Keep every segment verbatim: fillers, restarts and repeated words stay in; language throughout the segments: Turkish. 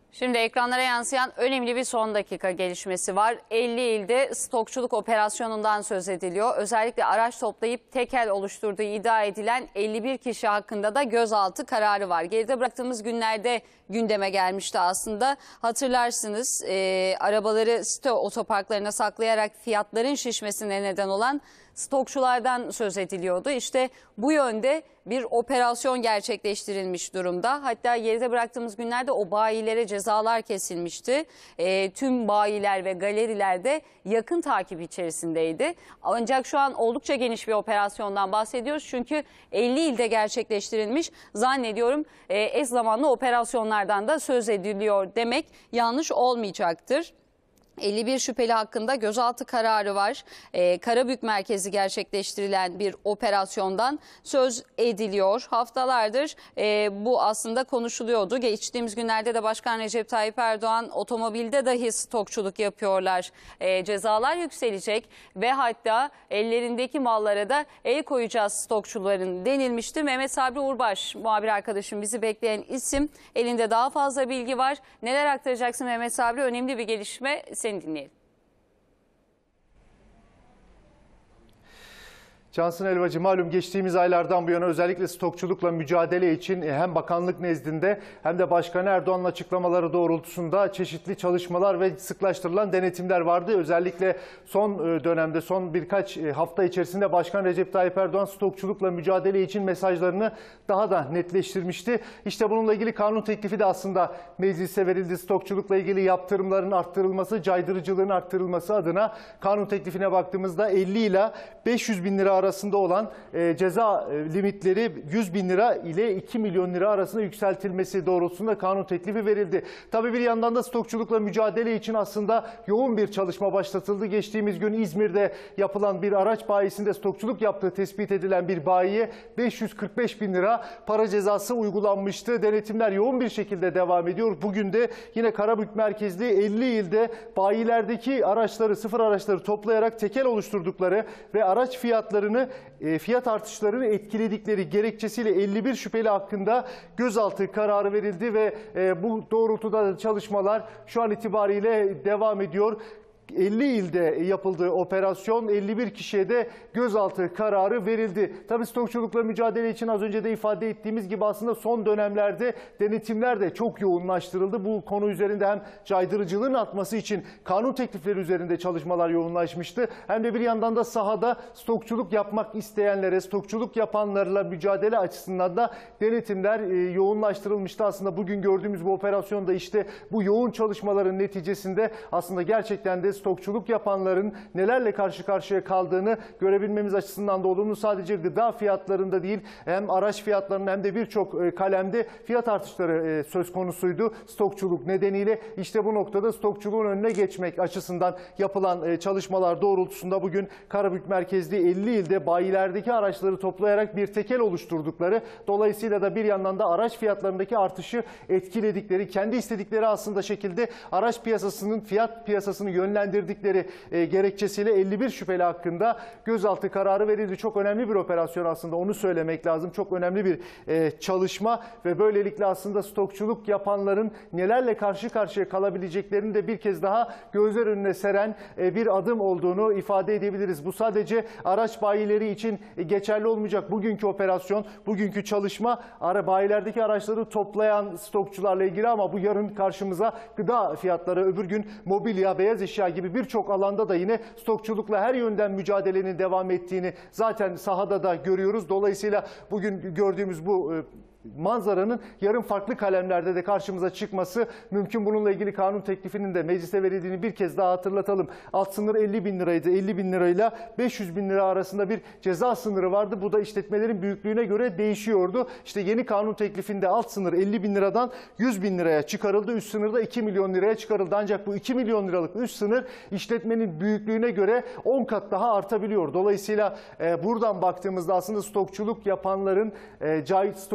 Şimdi ekranlara yansıyan önemli bir son dakika gelişmesi var. elli ilde stokçuluk operasyonundan söz ediliyor. Özellikle araç toplayıp tekel oluşturduğu iddia edilen elli bir kişi hakkında da gözaltı kararı var. Geride bıraktığımız günlerde gündeme gelmişti aslında. Hatırlarsınız e, arabaları site otoparklarına saklayarak fiyatların şişmesine neden olan stokçulardan söz ediliyordu. İşte bu yönde bir operasyon gerçekleştirilmiş durumda. Hatta geride bıraktığımız günlerde o bayilere cezalar kesilmişti. E, tüm bayiler ve galeriler de yakın takip içerisindeydi. Ancak şu an oldukça geniş bir operasyondan bahsediyoruz. Çünkü elli ilde gerçekleştirilmiş, zannediyorum e, eş zamanlı operasyonlardan da söz ediliyor demek yanlış olmayacaktır. elli bir şüpheli hakkında gözaltı kararı var. Ee, Karabük merkezi gerçekleştirilen bir operasyondan söz ediliyor. Haftalardır e, bu aslında konuşuluyordu. Geçtiğimiz günlerde de Başkan Recep Tayyip Erdoğan otomobilde dahi stokçuluk yapıyorlar. E, cezalar yükselecek ve hatta ellerindeki mallara da el koyacağız stokçuların denilmişti. Mehmet Sabri Urbaş muhabir arkadaşım, bizi bekleyen isim. Elinde daha fazla bilgi var. Neler aktaracaksın Mehmet Sabri? Önemli bir gelişme. Seni dinleyelim. Cansın Elvacı, malum geçtiğimiz aylardan bu yana özellikle stokçulukla mücadele için hem bakanlık nezdinde hem de Başkan Erdoğan'ın açıklamaları doğrultusunda çeşitli çalışmalar ve sıklaştırılan denetimler vardı. Özellikle son dönemde, son birkaç hafta içerisinde Başkan Recep Tayyip Erdoğan stokçulukla mücadele için mesajlarını daha da netleştirmişti. İşte bununla ilgili kanun teklifi de aslında meclise verildi. Stokçulukla ilgili yaptırımların arttırılması, caydırıcılığın arttırılması adına kanun teklifine baktığımızda elli ila beş yüz bin lira arasında olan e, ceza limitleri yüz bin lira ile iki milyon lira arasında yükseltilmesi doğrultusunda kanun teklifi verildi. Tabii bir yandan da stokçulukla mücadele için aslında yoğun bir çalışma başlatıldı. Geçtiğimiz gün İzmir'de yapılan bir araç bayisinde stokçuluk yaptığı tespit edilen bir bayiye beş yüz kırk beş bin lira para cezası uygulanmıştı. Denetimler yoğun bir şekilde devam ediyor. Bugün de yine Karabük merkezli elli ilde bayilerdeki araçları, sıfır araçları toplayarak tekel oluşturdukları ve araç fiyatlarını, fiyat artışlarını etkiledikleri gerekçesiyle elli bir şüpheli hakkında gözaltı kararı verildi ve bu doğrultuda çalışmalar şu an itibariyle devam ediyor. elli ilde yapıldığı operasyon, elli bir kişiye de gözaltı kararı verildi. Tabii stokçulukla mücadele için az önce de ifade ettiğimiz gibi aslında son dönemlerde denetimler de çok yoğunlaştırıldı. Bu konu üzerinde hem caydırıcılığın artması için kanun teklifleri üzerinde çalışmalar yoğunlaşmıştı. Hem de bir yandan da sahada stokçuluk yapmak isteyenlere, stokçuluk yapanlarla mücadele açısından da denetimler yoğunlaştırılmıştı. Aslında bugün gördüğümüz bu operasyonda işte bu yoğun çalışmaların neticesinde aslında gerçekten de stokçuluk yapanların nelerle karşı karşıya kaldığını görebilmemiz açısından da olumlu. Sadece gıda fiyatlarında değil, hem araç fiyatlarının hem de birçok kalemde fiyat artışları söz konusuydu. Stokçuluk nedeniyle işte bu noktada stokçuluğun önüne geçmek açısından yapılan çalışmalar doğrultusunda bugün Karabük merkezli elli ilde bayilerdeki araçları toplayarak bir tekel oluşturdukları, dolayısıyla da bir yandan da araç fiyatlarındaki artışı etkiledikleri, kendi istedikleri aslında şekilde araç piyasasının, fiyat piyasasını yönlendirdikleri Dirdikleri e, gerekçesiyle elli bir şüpheli hakkında gözaltı kararı verildi. Çok önemli bir operasyon aslında, onu söylemek lazım. Çok önemli bir e, çalışma ve böylelikle aslında stokçuluk yapanların nelerle karşı karşıya kalabileceklerini de bir kez daha gözler önüne seren e, bir adım olduğunu ifade edebiliriz. Bu sadece araç bayileri için e, geçerli olmayacak. Bugünkü operasyon, bugünkü çalışma ara bayilerdeki araçları toplayan stokçularla ilgili, ama bu yarın karşımıza gıda fiyatları, öbür gün mobilya, beyaz eşya gibi birçok alanda da yine stokçulukla her yönden mücadelenin devam ettiğini zaten sahada da görüyoruz. Dolayısıyla bugün gördüğümüz bu manzaranın yarın farklı kalemlerde de karşımıza çıkması mümkün. Bununla ilgili kanun teklifinin de meclise verildiğini bir kez daha hatırlatalım. Alt sınır elli bin liraydı. elli bin lirayla beş yüz bin lira arasında bir ceza sınırı vardı. Bu da işletmelerin büyüklüğüne göre değişiyordu. İşte yeni kanun teklifinde alt sınır elli bin liradan yüz bin liraya çıkarıldı. Üst sınır da iki milyon liraya çıkarıldı. Ancak bu iki milyon liralık üst sınır işletmenin büyüklüğüne göre on kat daha artabiliyor. Dolayısıyla e, buradan baktığımızda aslında stokçuluk yapanların e, cahit stokçulukla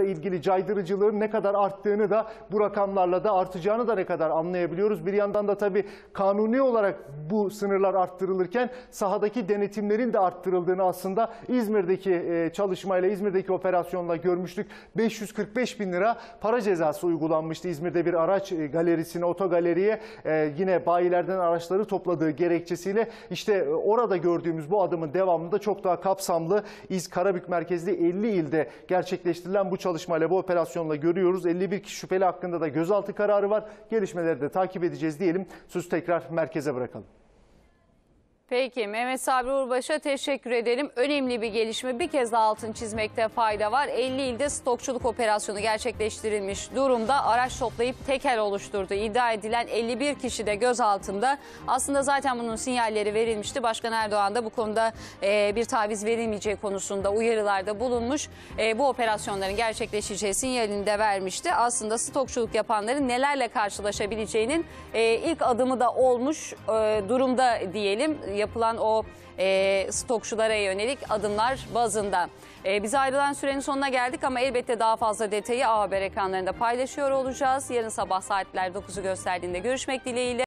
stokçulukla ilgili caydırıcılığın ne kadar arttığını da bu rakamlarla da artacağını da ne kadar anlayabiliyoruz. Bir yandan da tabii kanuni olarak bu sınırlar arttırılırken sahadaki denetimlerin de arttırıldığını aslında İzmir'deki çalışmayla, İzmir'deki operasyonla görmüştük. beş yüz kırk beş bin lira para cezası uygulanmıştı İzmir'de bir araç galerisine, otogaleriye yine bayilerden araçları topladığı gerekçesiyle. İşte orada gördüğümüz bu adımın devamında çok daha kapsamlı İz Karabük merkezli elli ilde gerçekleştirilen bu çalışmayla, bu operasyonla görüyoruz. elli bir kişi şüpheli hakkında da gözaltı kararı var. Gelişmeleri de takip edeceğiz diyelim. Sözü tekrar merkeze bırakalım. Peki Mehmet Sabri Urbaş'a teşekkür edelim. Önemli bir gelişme, bir kez daha altını çizmekte fayda var. elli ilde stokçuluk operasyonu gerçekleştirilmiş durumda. Araç toplayıp tekel oluşturduğu iddia edilen elli bir kişi de gözaltında. Aslında zaten bunun sinyalleri verilmişti. Başkan Erdoğan da bu konuda e, bir taviz verilmeyeceği konusunda uyarılarda bulunmuş. E, bu operasyonların gerçekleşeceği sinyalini de vermişti. Aslında stokçuluk yapanların nelerle karşılaşabileceğinin e, ilk adımı da olmuş e, durumda diyelim. Yapılan o e, stokçulara yönelik adımlar bazında. E, bize ayrılan sürenin sonuna geldik ama elbette daha fazla detayı A Haber ekranlarında paylaşıyor olacağız. Yarın sabah saatler dokuzu gösterdiğinde görüşmek dileğiyle.